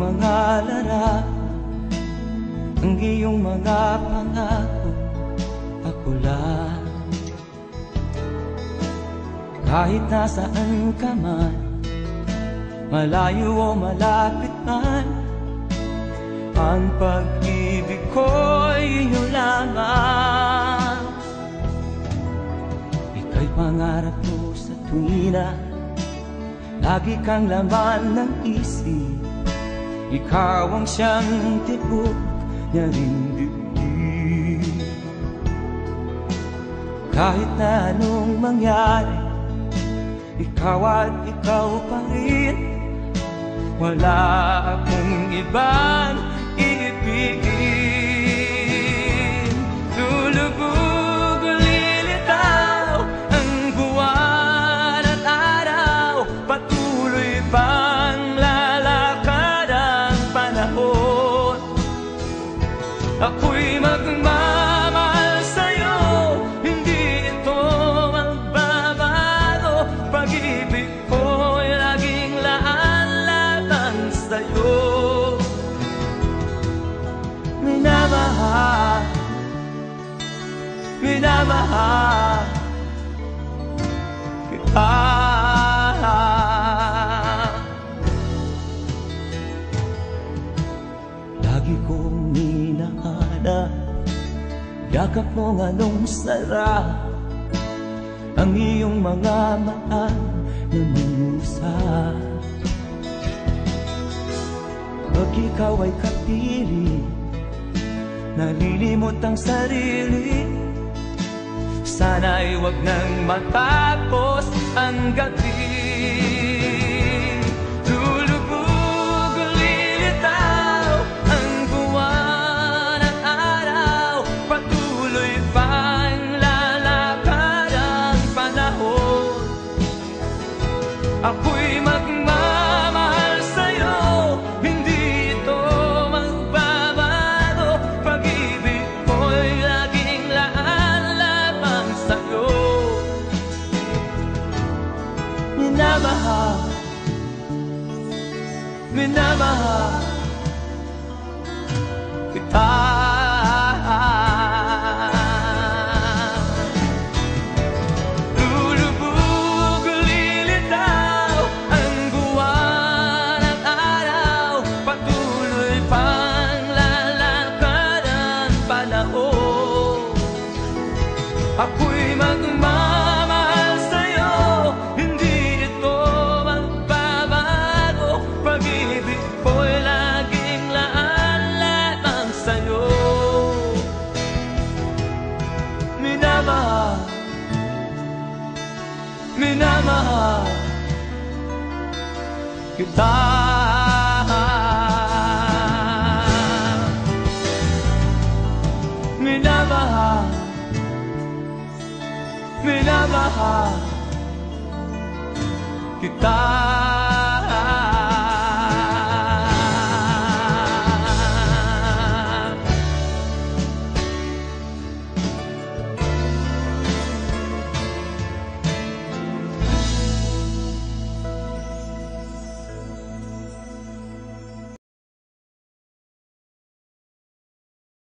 mga larawan, ang iyong mga pangako, ako lang. Kahit nasaan ka man, malayo o malapit man, ang pag-ibig ko'y iyo lamang. Ika'y pangarap ko sa tuwina, lagi kang laman ng isip. Ikaw ang siyang tibok niya rin dibdib. Kahit na anong mangyari, ikaw at ikaw pa rin. Wala akong ibang iibigin. Lulubog o lilitaw ang buwan at araw, patuloy pang lalakad ang panahon. Ako'y magmamahal sa'yo, hindi ito magbabago. Pag-ibig ko'y laging laan-laban sa'yo. Minamahal, minamahal kita. Lagi kong hinahanap yakap mong anong sarap, ang iyong mga mata na mangusap. Pag ikaw ay kapili, nalilimot ang sarili. Sana'y wag nang matapos ang gabi. Lulubog o lilitaw ang buwan at araw, patuloy pang lalakad ang panahon. Ako'y magmamahal sa'yo, hindi ito magbabago. Pag-ibig ko'y laging laan-laban sa'yo. Minamahal, minamahal kita. Lulubog o lilitaw ang buwan at araw, patuloy pang lalakad ang panahon. Ako'y magmamahal sa'yo, hindi ito magbabago. Pag-ibig ko'y laging laan-laban sa'yo. Minamahal, minamahal kita. Minamahal, minamahal kita.